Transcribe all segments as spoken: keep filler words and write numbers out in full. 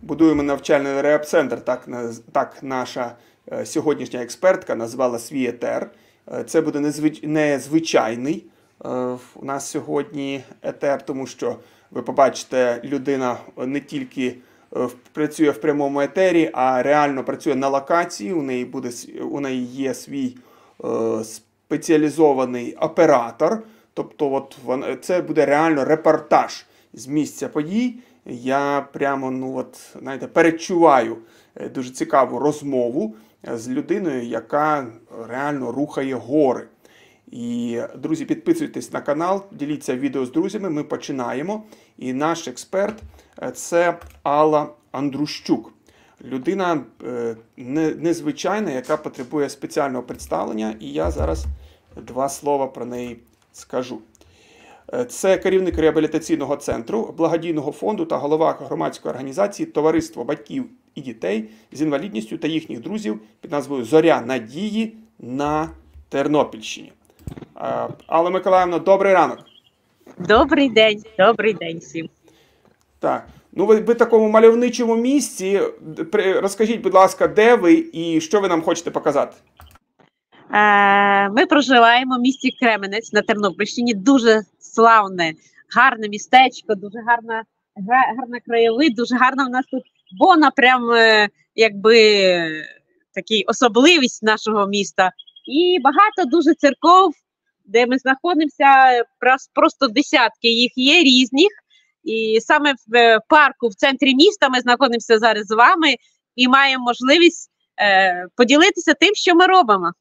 будуємо навчальний рehab-центр, так, так наша сьогоднішня експертка назвала свій етер. Це буде незвич... незвичайний у нас сьогодні етер, тому що ви побачите, людина не тільки працює в прямому етері, а реально працює на локації. У неї, буде, у неї є свій е, спеціалізований оператор. Тобто от, це буде реально репортаж з місця подій. Я прямо, ну от, знаєте, передчуваю дуже цікаву розмову з людиною, яка реально рухає гори. І, друзі, підписуйтесь на канал, діліться відео з друзями, ми починаємо. І наш експерт – це Алла Андрущук. Людина е, не, незвичайна, яка потребує спеціального представлення, і я зараз два слова про неї скажу. Це керівник реабілітаційного центру, благодійного фонду та голова громадської організації «Товариство батьків і дітей з інвалідністю та їхніх друзів» під назвою «Зоря надії» на Тернопільщині. Алла Миколаївна, добрий ранок. Добрий день, добрий день всім. Так, ну ви, ви в такому мальовничому місці. Розкажіть, будь ласка, де ви і що ви нам хочете показати? Е, ми проживаємо в місті Кременець на Тернопільщині. Дуже славне, гарне містечко, дуже гарна, гарна краєвид, дуже гарна в нас тут бона, прям якби такий особливість нашого міста. І багато дуже церков, де ми знаходимося, просто десятки їх є різних. І саме в парку, в центрі міста ми знаходимося зараз з вами і маємо можливість е, поділитися тим, що ми робимо.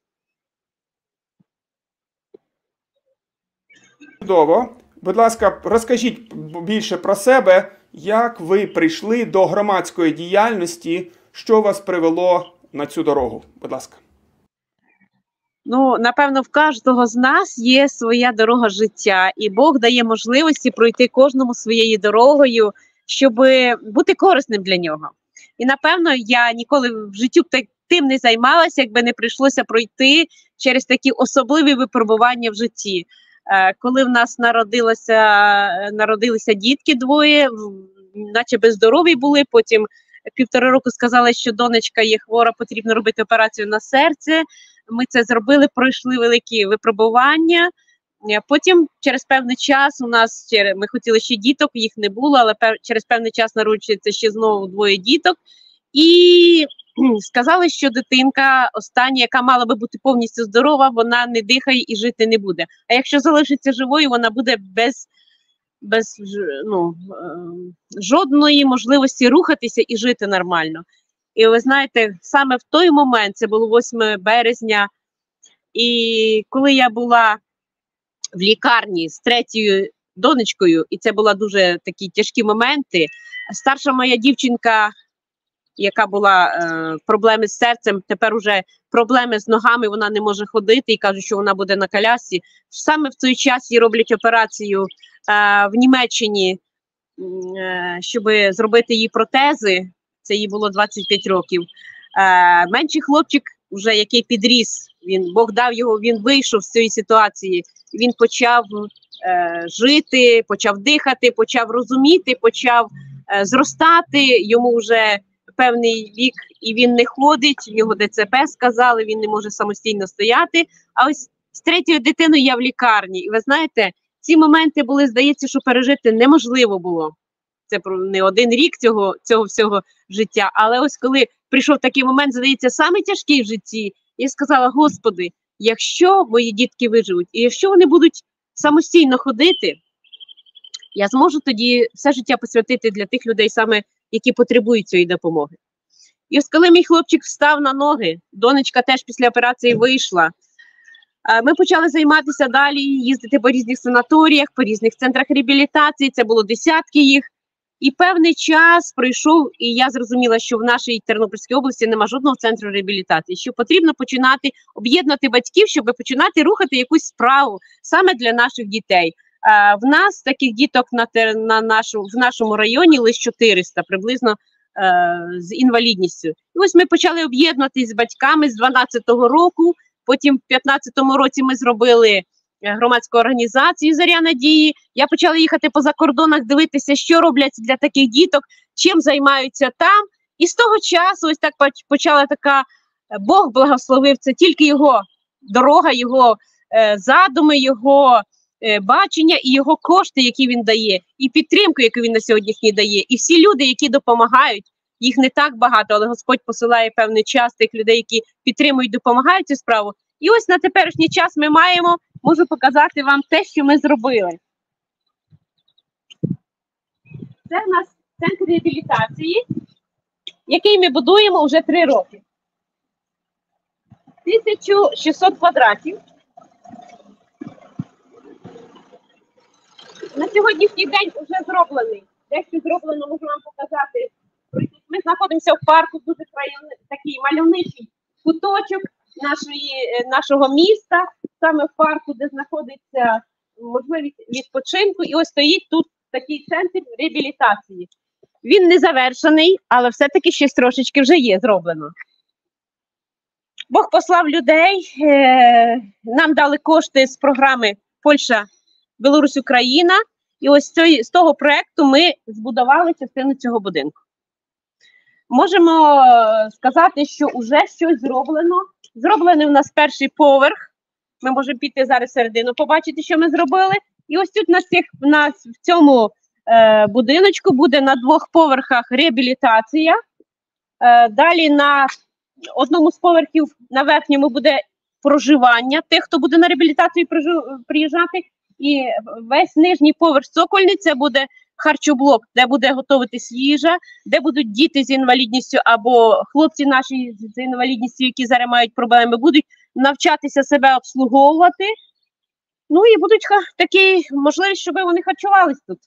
Чудово. Будь ласка, розкажіть більше про себе, як ви прийшли до громадської діяльності, що вас привело на цю дорогу. Будь ласка. Ну, напевно, в кожного з нас є своя дорога життя, і Бог дає можливості пройти кожному своєю дорогою, щоб бути корисним для нього. І, напевно, я ніколи в житті тим не займалася, якби не прийшлося пройти через такі особливі випробування в житті. Коли в нас народилося, народилися дітки двоє, наче безздорові були, потім півтора року сказали, що донечка є хвора, потрібно робити операцію на серце. Ми це зробили, пройшли великі випробування. Потім через певний час у нас, ми хотіли ще діток, їх не було, але через певний час народжується ще знову двоє діток. І сказали, що дитинка остання, яка мала би бути повністю здорова, вона не дихає і жити не буде. А якщо залишиться живою, вона буде без, без ну, жодної можливості рухатися і жити нормально. І ви знаєте, саме в той момент, це було восьмого березня, і коли я була в лікарні з третьою донечкою, і це були дуже такі тяжкі моменти, старша моя дівчинка, яка була е, проблеми з серцем, тепер уже проблеми з ногами, вона не може ходити і кажуть, що вона буде на колясці. Саме в той час їй роблять операцію е, в Німеччині, е, щоб зробити їй протези. Це їй було двадцять п'ять років. Е, менший хлопчик, вже який підріс, він, Бог дав його, він вийшов з цієї ситуації, він почав е, жити, почав дихати, почав розуміти, почав е, зростати, йому вже певний вік, і він не ходить, в нього Д Ц П сказали, він не може самостійно стояти. А ось з третьою дитиною я в лікарні. І ви знаєте, ці моменти були, здається, що пережити неможливо було. Це не один рік цього, цього всього життя. Але ось коли прийшов такий момент, здається, саме тяжкий в житті, я сказала, Господи, якщо мої дітки виживуть, і якщо вони будуть самостійно ходити, я зможу тоді все життя посвятити для тих людей, саме які потребують цієї допомоги. І ось коли мій хлопчик встав на ноги, донечка теж після операції вийшла, ми почали займатися далі, їздити по різних санаторіях, по різних центрах реабілітації, це було десятки їх. І певний час пройшов, і я зрозуміла, що в нашій Тернопільській області нема жодного центру реабілітації, що потрібно починати об'єднати батьків, щоб починати рухати якусь справу саме для наших дітей. А, в нас таких діток на, на нашу, в нашому районі лише чотириста приблизно а, з інвалідністю. І ось ми почали об'єднуватися з батьками з дванадцятого року, потім в п'ятнадцятому році ми зробили громадську організацію «Зоря надії». Я почала їхати по закордонах, дивитися, що роблять для таких діток, чим займаються там. І з того часу ось так почала така, Бог благословив, це тільки його дорога, його е, задуми, його е, бачення і його кошти, які він дає, і підтримку, яку він на сьогоднішній дає. І всі люди, які допомагають, їх не так багато, але Господь посилає певний час тих людей, які підтримують, допомагають цю справу. І ось на теперішній час ми маємо, можу показати вам те, що ми зробили. Це в нас центр реабілітації, який ми будуємо вже три роки. тисяча шістсот квадратів. На сьогоднішній день вже зроблений. Дещо зроблено, можу вам показати. Ми знаходимося в парку, дуже краєвний, такий мальовничий куточок нашої, нашого міста, саме в парку, де знаходиться можливість відпочинку. І ось стоїть тут такий центр реабілітації. Він не завершений, але все-таки щось трошечки вже є зроблено. Бог послав людей, е, нам дали кошти з програми Польща, Білорусь, Україна. І ось цей, з того проєкту ми збудували частину цього будинку. Можемо сказати, що вже щось зроблено. Зроблений у нас перший поверх. Ми можемо піти зараз всередину, побачити, що ми зробили. І ось тут на, цих, на в цьому е, будиночку буде на двох поверхах реабілітація. Е, далі на одному з поверхів на верхньому буде проживання тих, хто буде на реабілітацію приїжджати. І весь нижній поверх цокольний – це буде харчоблок, де буде готуватись їжа, де будуть діти з інвалідністю або хлопці наші з інвалідністю, які зараз мають проблеми, будуть навчатися себе обслуговувати. Ну і будуть такі можливість, щоб вони харчувались тут.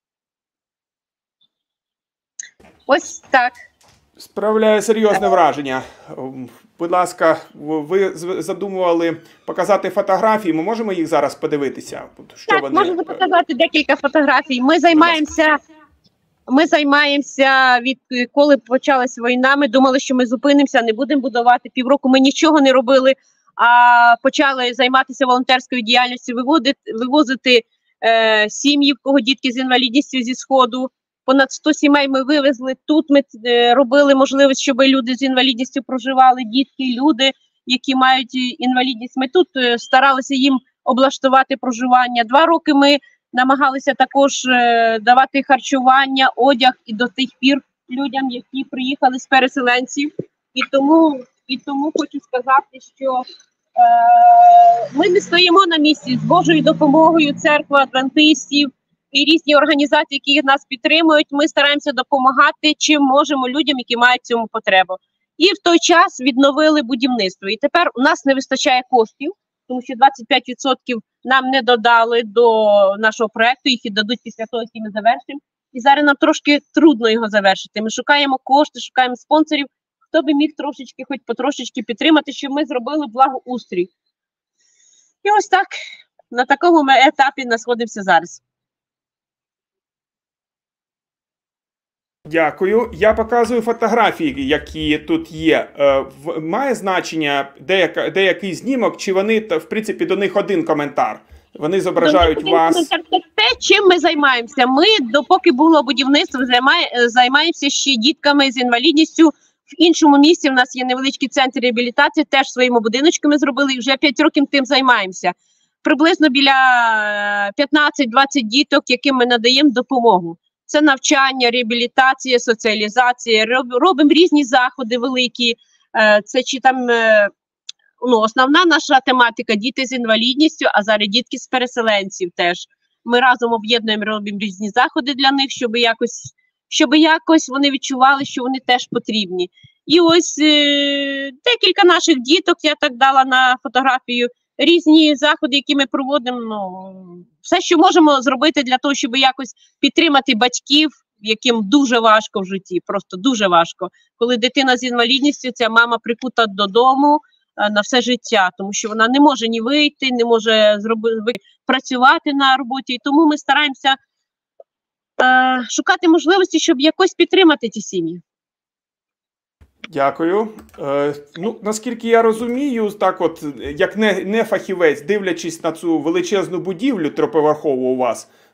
Ось так. Справляє серйозне враження. Будь ласка, ви задумували показати фотографії, ми можемо їх зараз подивитися? Що так, вони... можу показати декілька фотографій. Ми займаємося, ми займаємося, відколи почалась війна, ми думали, що ми зупинимося, не будемо будувати. Півроку ми нічого не робили, а почали займатися волонтерською діяльністю, виводити, вивозити е, сім'ї, в кого дітки з інвалідністю зі Сходу. Понад сто сімей ми вивезли. Тут ми е, робили можливість, щоб люди з інвалідністю проживали, дітки, люди, які мають інвалідність. Ми тут е, старалися їм облаштувати проживання. Два роки ми намагалися також е, давати харчування, одяг і до тих пір людям, які приїхали з переселенців. І тому, і тому хочу сказати, що е, ми не стоїмо на місці. З Божою допомогою церква адвентистів і різні організації, які нас підтримують, ми стараємося допомагати, чим можемо людям, які мають цьому потребу. І в той час відновили будівництво. І тепер у нас не вистачає коштів, тому що двадцять п'ять відсотків нам не додали до нашого проєкту, їх і дадуть після того, як ми завершимо. І зараз нам трошки трудно його завершити. Ми шукаємо кошти, шукаємо спонсорів, хто би міг трошечки, хоч потрошечки підтримати, щоб ми зробили благоустрій. І ось так, на такому ми етапі знаходимося зараз. Дякую. Я показую фотографії, які тут є. Е, в, має значення деяка, деякий знімок, чи вони, в принципі, до них один коментар? Вони зображають до вас... Це те, чим ми займаємося. Ми, допоки було будівництво, займає, займаємося ще дітками з інвалідністю. В іншому місці в нас є невеличкий центр реабілітації, теж своїми будиночками зробили, і вже п'ять років тим займаємося. Приблизно біля п'ятнадцять-двадцять діток, яким ми надаємо допомогу. Це навчання, реабілітація, соціалізація, робимо різні заходи великі. Це чи там, ну, основна наша тематика – діти з інвалідністю, а зараз дітки з переселенців теж. Ми разом об'єднуємо, робимо різні заходи для них, щоб якось, щоб якось вони відчували, що вони теж потрібні. І ось е, декілька наших діток я так дала на фотографію, різні заходи, які ми проводимо, ну, все, що можемо зробити для того, щоб якось підтримати батьків, яким дуже важко в житті, просто дуже важко. Коли дитина з інвалідністю, ця мама прикута додому а, на все життя, тому що вона не може ні вийти, не може зробити, працювати на роботі. І тому ми стараємося а, шукати можливості, щоб якось підтримати ці сім'ї. Дякую. Е, ну, наскільки я розумію, так от, як не, не фахівець, дивлячись на цю величезну будівлю триповерхову у вас,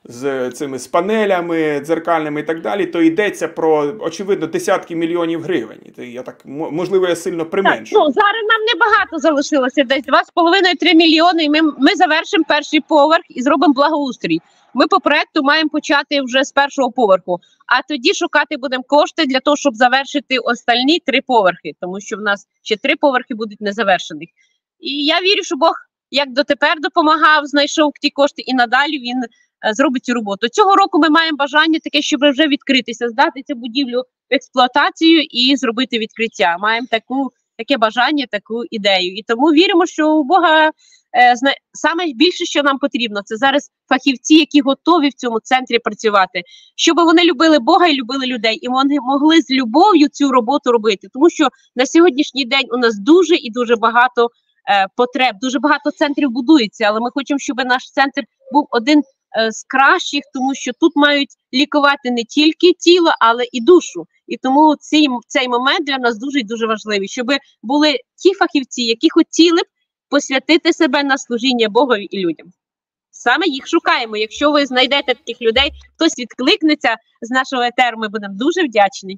з цими з панелями дзеркальними і так далі, то йдеться про, очевидно, десятки мільйонів гривень. Я так, можливо, я сильно применшую. Так, ну, зараз нам небагато залишилося, десь два з половиною - три мільйони, і ми, ми завершимо перший поверх і зробимо благоустрій. Ми по проекту маємо почати вже з першого поверху, а тоді шукати будемо кошти для того, щоб завершити остальні три поверхи, тому що в нас ще три поверхи будуть незавершених. І я вірю, що Бог як дотепер допомагав, знайшов ті кошти, і надалі він е, зробить цю роботу. Цього року ми маємо бажання таке, щоб вже відкритися, здати цю будівлю в експлуатацію і зробити відкриття. Маємо таку, таке бажання, таку ідею. І тому віримо, що у Бога е, зна... саме більше, що нам потрібно, це зараз фахівці, які готові в цьому центрі працювати, щоб вони любили Бога і любили людей, і вони могли з любов'ю цю роботу робити. Тому що на сьогоднішній день у нас дуже і дуже багато е, потреб, дуже багато центрів будується, але ми хочемо, щоб наш центр був один е, з кращих, тому що тут мають лікувати не тільки тіло, але і душу. І тому цей, цей момент для нас дуже і дуже важливий, щоб були ті фахівці, які хотіли б посвятити себе на служіння Богові і людям. Саме їх шукаємо. Якщо ви знайдете таких людей, хтось відкликнеться з нашого етеру, ми будемо дуже вдячні.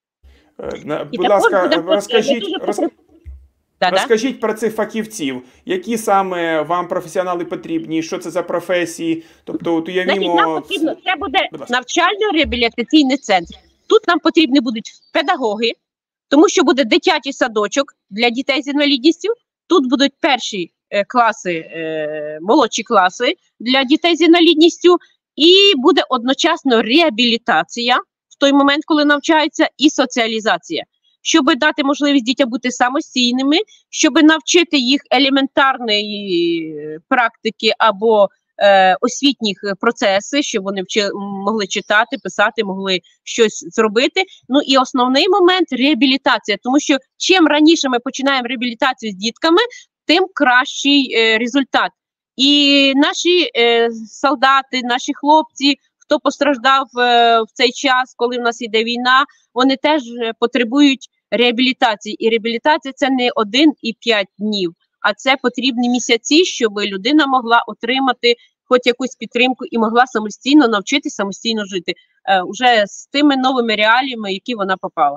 Е, будь ласка, розкажіть, роз... Да, розкажіть да? про цих фахівців, які саме вам професіонали потрібні, що це за професії, тобто от уявімо... Нам потрібно, це буде навчально-реабілітаційний центр. Тут нам потрібні будуть педагоги, тому що буде дитячий садочок для дітей з інвалідністю, тут будуть перші е, класи, е, молодші класи для дітей з інвалідністю, і буде одночасно реабілітація в той момент, коли навчаються, і соціалізація, щоб дати можливість дітям бути самостійними, щоб навчити їх елементарної практики або е, освітніх процесів, щоб вони вчи, могли читати, писати, могли щось зробити. Ну і основний момент – реабілітація, тому що чим раніше ми починаємо реабілітацію з дітками, тим кращий е, результат. І наші е, солдати, наші хлопці, хто постраждав е, в цей час, коли в нас йде війна, вони теж потребують реабілітації. І реабілітація – це не один і п'ять днів, а це потрібні місяці, щоб людина могла отримати хоч якусь підтримку і могла самостійно навчитися, самостійно жити. Е, уже з тими новими реаліями, які вона попала.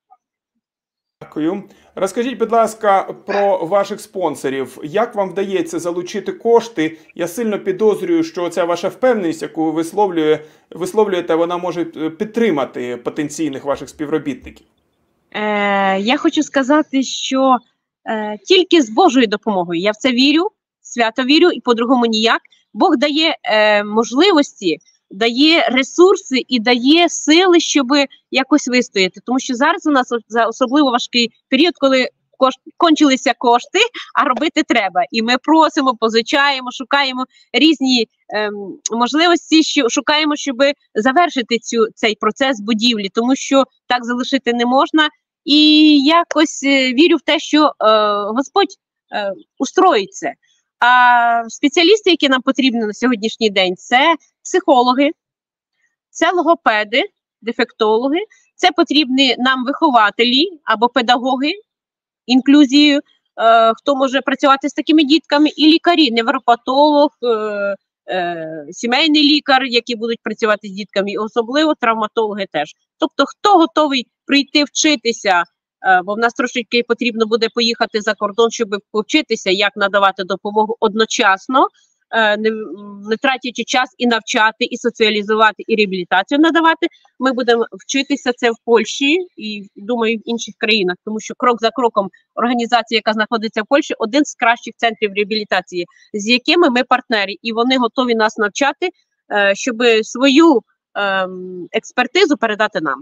Дякую. Розкажіть, будь ласка, про ваших спонсорів. Як вам вдається залучити кошти? Я сильно підозрюю, що ця ваша впевненість, яку ви висловлює, висловлюєте, вона може підтримати потенційних ваших співробітників. Е, я хочу сказати, що е, тільки з Божою допомогою. Я в це вірю, свято вірю, і по-другому ніяк. Бог дає е, можливості, дає ресурси і дає сили, щоб якось вистояти. Тому що зараз у нас за особливо важкий період, коли кош... кончилися кошти, а робити треба. І ми просимо, позичаємо, шукаємо різні ем, можливості, що шукаємо, щоб завершити цю, цей процес будівлі, тому що так залишити не можна. І якось е, вірю в те, що е, Господь е, устроїть це. А спеціалісти, які нам потрібні на сьогоднішній день, це психологи, це логопеди, дефектологи, це потрібні нам вихователі або педагоги, інклюзію, е, хто може працювати з такими дітками, і лікарі, невропатолог, е, е, сімейний лікар, які будуть працювати з дітками, і особливо травматологи теж. Тобто, хто готовий прийти вчитися, бо в нас трошки потрібно буде поїхати за кордон, щоб повчитися, як надавати допомогу одночасно, не, не тратячи час і навчати, і соціалізувати, і реабілітацію надавати. Ми будемо вчитися це в Польщі і, думаю, в інших країнах, тому що крок за кроком організація, яка знаходиться в Польщі, один з кращих центрів реабілітації, з якими ми партнери, і вони готові нас навчати, щоб свою ем, експертизу передати нам.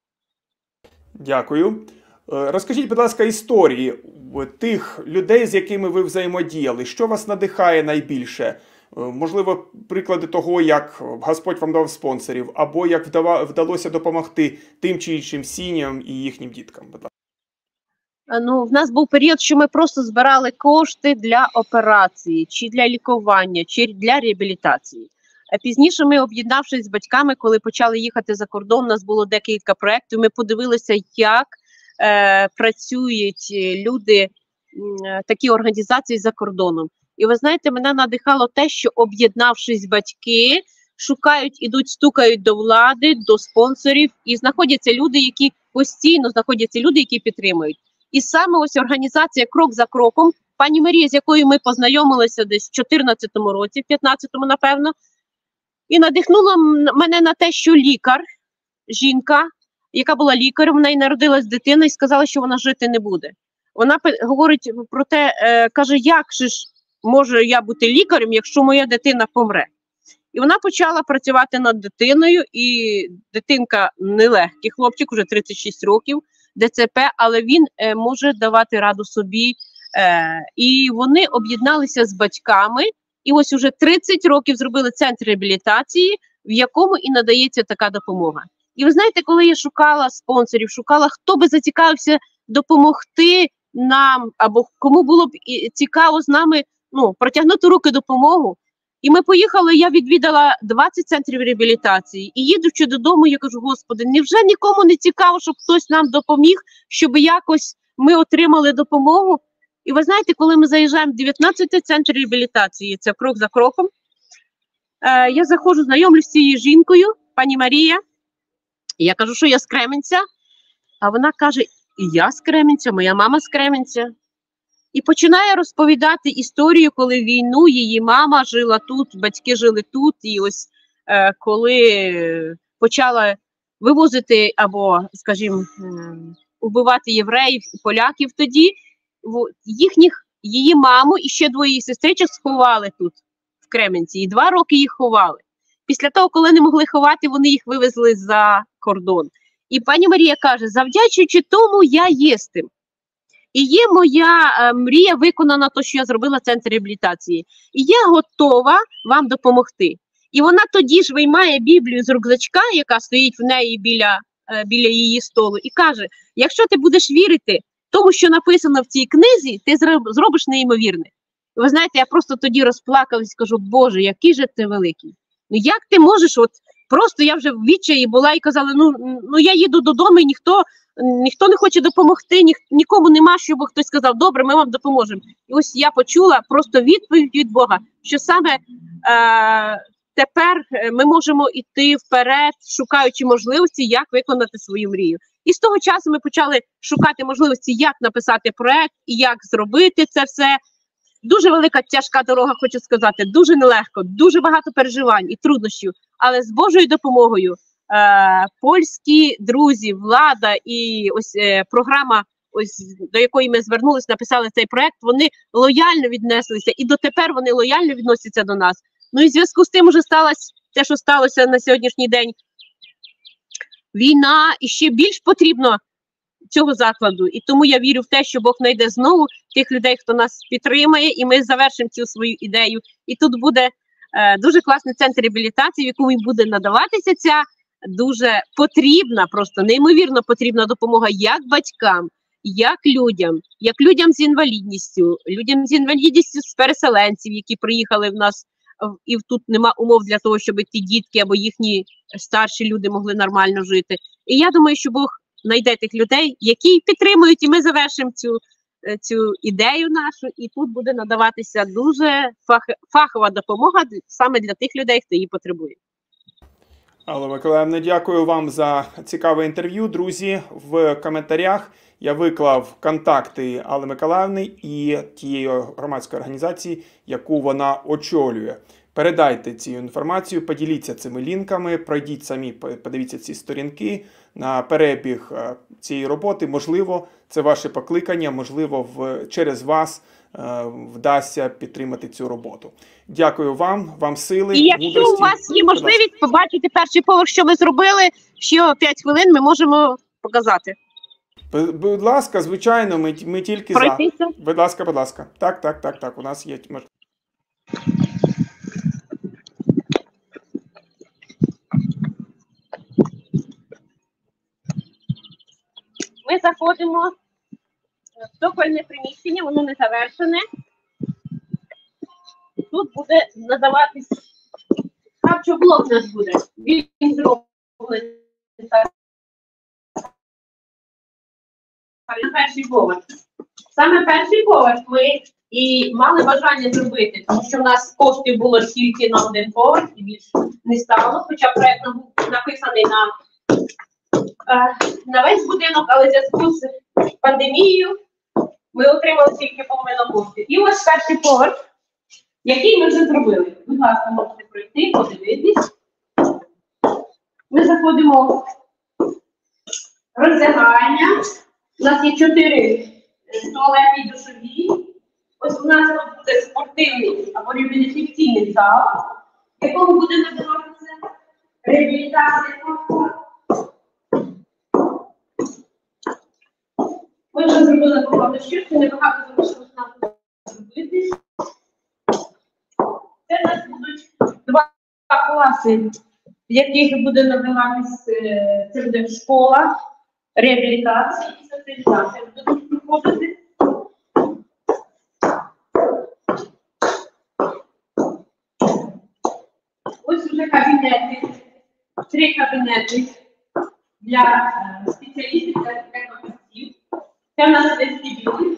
Дякую. Розкажіть, будь ласка, історії тих людей, з якими ви взаємодіяли. Що вас надихає найбільше? Можливо, приклади того, як Господь вам дав спонсорів, або як вдалося допомогти тим чи іншим сім'ям і їхнім діткам. Ну, в нас був період, що ми просто збирали кошти для операції, чи для лікування, чи для реабілітації. А пізніше ми, об'єднавшись з батьками, коли почали їхати за кордон, у нас було декілька проєктів, ми подивилися, як Е, працюють люди, е, такі організації за кордоном. І ви знаєте, мене надихало те, що об'єднавшись батьки, шукають, ідуть, стукають до влади, до спонсорів, і знаходяться люди, які постійно знаходяться люди, які підтримують. І саме ось організація «Крок за кроком», пані Марія, з якою ми познайомилися десь в чотирнадцятому році, в п'ятнадцятому, напевно, і надихнула мене на те, що лікар, жінка, яка була лікарем, в неї народилась дитина і сказала, що вона жити не буде. Вона говорить про те, е, каже, як же ж можу я бути лікарем, якщо моя дитина помре. І вона почала працювати над дитиною, і дитинка нелегкий хлопчик, уже тридцять шість років, Д Ц П, але він е, може давати раду собі. Е, і вони об'єдналися з батьками, і ось уже тридцять років зробили центр реабілітації, в якому і надається така допомога. І ви знаєте, коли я шукала спонсорів, шукала, хто би зацікавився допомогти нам, або кому було б цікаво з нами, ну, протягнути руки допомогу. І ми поїхали, я відвідала двадцять центрів реабілітації. І їдучи додому, я кажу, Господи, невже нікому не цікаво, щоб хтось нам допоміг, щоб якось ми отримали допомогу? І ви знаєте, коли ми заїжджаємо в дев'ятнадцятий центр реабілітації, це крок за кроком, е, я заходжу, знайомлюсь з цією жінкою, пані Марія, і я кажу, що я з Кременця, а вона каже, і я з Кременця, моя мама з Кременця. І починає розповідати історію, коли війну її мама жила тут, батьки жили тут, і ось е, коли почала вивозити або, скажімо, е, убивати євреїв і поляків тоді, їхніх, її маму і ще двоє сестричок сховали тут, в Кременці, і два роки їх ховали. Після того, коли не могли ховати, вони їх вивезли за кордон. І пані Марія каже, завдячуючи тому, я є з тим. І є моя е, мрія виконана, то, що я зробила центр реабілітації. І я готова вам допомогти. І вона тоді ж виймає Біблію з рюкзачка, яка стоїть в неї біля, е, біля її столу, і каже, якщо ти будеш вірити тому, що написано в цій книзі, ти зробиш неймовірне. І ви знаєте, я просто тоді розплакалась і кажу, Боже, який же ти великий. Ну як ти можеш, от просто я вже в відчаї була і казала, ну, ну я їду додому і ніхто, ніхто не хоче допомогти, ні, нікому нема, щоб хтось сказав, добре, ми вам допоможемо. І ось я почула просто відповідь від Бога, що саме е, тепер ми можемо йти вперед, шукаючи можливості, як виконати свою мрію. І з того часу ми почали шукати можливості, як написати проект і як зробити це все. Дуже велика, тяжка дорога, хочу сказати, дуже нелегко, дуже багато переживань і труднощів, але з Божою допомогою е, польські друзі, влада і ось е, програма, ось до якої ми звернулися, написали цей проект, вони лояльно віднеслися і дотепер вони лояльно відносяться до нас. Ну і в зв'язку з тим уже сталося те, що сталося на сьогоднішній день. Війна, і ще більш потрібно цього закладу. І тому я вірю в те, що Бог знайде знову тих людей, хто нас підтримає, і ми завершимо цю свою ідею. І тут буде е, дуже класний центр реабілітації, в якому буде надаватися ця дуже потрібна, просто неймовірно потрібна допомога як батькам, як людям, як людям з інвалідністю, людям з інвалідністю з переселенців, які приїхали в нас, і тут нема умов для того, щоб ті дітки або їхні старші люди могли нормально жити. І я думаю, що Бог знайде тих людей, які підтримують, і ми завершимо цю, цю ідею нашу, і тут буде надаватися дуже фах, фахова допомога саме для тих людей, хто її потребує. Алла Миколаївна, дякую вам за цікаве інтерв'ю. Друзі, в коментарях я виклав контакти Алли Миколаївни і тієї громадської організації, яку вона очолює. Передайте цю інформацію, поділіться цими лінками, пройдіть самі, подивіться ці сторінки на перебіг цієї роботи. Можливо, це ваше покликання, можливо, в, через вас е, вдасться підтримати цю роботу. Дякую вам, вам сили, і якщо мудрості. У вас є можливість побачити перший поверх, що ми зробили, ще п'ять хвилин ми можемо показати. Будь ласка, звичайно, ми, ми тільки Пройтися? за. Будь ласка, будь ласка. Так, так, так, так, у нас є можливість. Ми заходимо в цокольне приміщення, воно не завершене. Тут буде надаватись харчоблок у нас буде. Він зроблений на перший поверх. Саме перший поверх ми і мали бажання зробити, тому що в нас коштів було тільки на один поверх і більше не стало, хоча проєкт був написаний на, е, на весь будинок, але в зв'язку з пандемією ми отримали тільки половину коштів. І ось перший поверх, який ми вже зробили. Будь ласка, можете пройти, подивитись. Ми заходимо в роздягання. У нас є чотири туалети і душові. Ось у нас тут буде спортивний або реабілітаційний зал, в якому буде називатися реабілітація. Ми вже зробили багато що, ще небагато залишилось нам зробити. Це у нас будуть два класи, в яких буде називатися, це буде школа, реабілітація і соціалізація. Будуть проходити. Ось вже кабінети, три кабінети для е, спеціалістів, для фахівців. Це в нас вестибюль.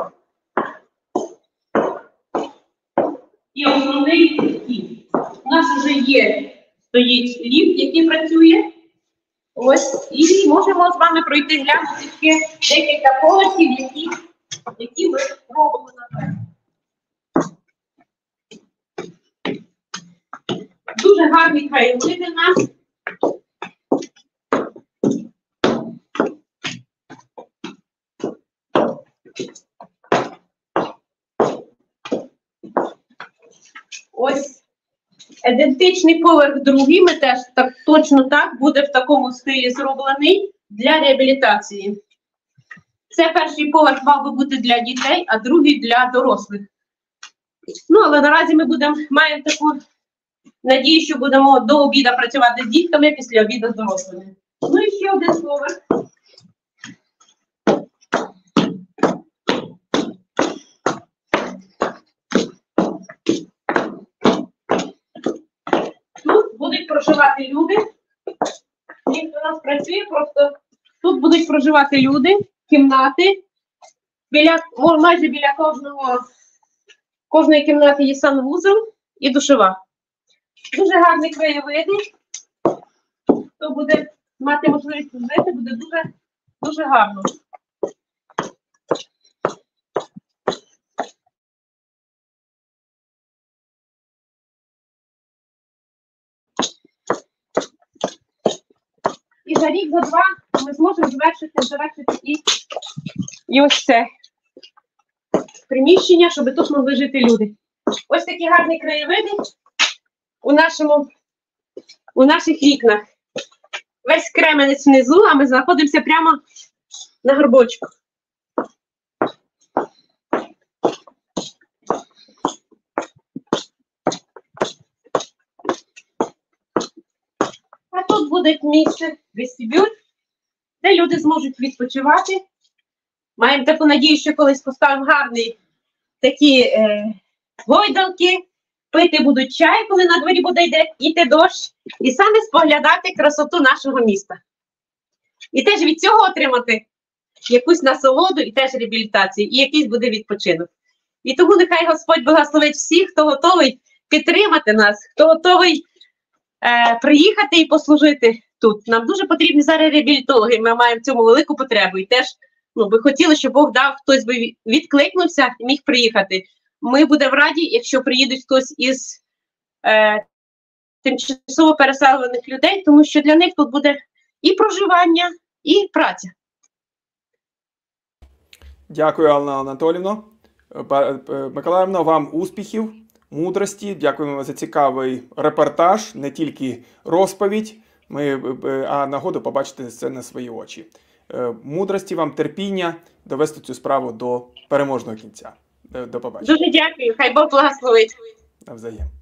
І основний ліфт. У нас вже є, стоїть ліфт, який працює. Ось, і можемо з вами пройти глянути ще декілька поверхів, які, які ми робимо наперед. Дуже гарні краєвиди в нас. Ось ідентичний поверх другий, ми теж так, точно так, буде в такому стилі зроблений для реабілітації. Це перший поверх мав би бути для дітей, а другий для дорослих. Ну, але наразі ми будемо, маємо таку надію, що будемо до обіду працювати з дітками, після обіду з дорослими. Ну і ще один поверх. Тут будуть проживати люди. Ніхто у нас працює, просто тут будуть проживати люди, кімнати. Біля, майже біля кожного, кожної кімнати є санвузол і душова. Дуже гарні краєвиди. Хто буде мати можливість жити, буде дуже, дуже гарно. І за рік, за два ми зможемо завершити, завершити і, і ось це приміщення, щоб тут могли жити люди. Ось такі гарні краєвиди у нашому, у наших вікнах. Весь Кременець внизу, а ми знаходимося прямо на горбочку. А тут буде місце, вестибюль, де люди зможуть відпочивати. Маємо таку надію, що колись поставимо гарні такі е, гойдалки, пити будуть чай, коли на дворі буде йде, йти дощ, і саме споглядати красоту нашого міста. І теж від цього отримати якусь насолоду і теж реабілітацію, і якийсь буде відпочинок. І тому нехай Господь благословить всіх, хто готовий підтримати нас, хто готовий е, приїхати і послужити тут. Нам дуже потрібні зараз реабілітологи, ми маємо в цьому велику потребу. І теж ну, би хотіли, щоб Бог дав, хтось би відкликнувся і міг приїхати. Ми будемо раді, якщо приїдуть хтось із е, тимчасово переселених людей, тому що для них тут буде і проживання, і праця. Дякую, Алла Анатоліївна. Миколаївна, вам успіхів, мудрості. Дякуємо за цікавий репортаж, не тільки розповідь, ми, а нагоду побачити це на свої очі. Мудрості вам, терпіння, довести цю справу до переможного кінця. До побачення. Дуже дякую. Хай Бог благословить. Навзаєм.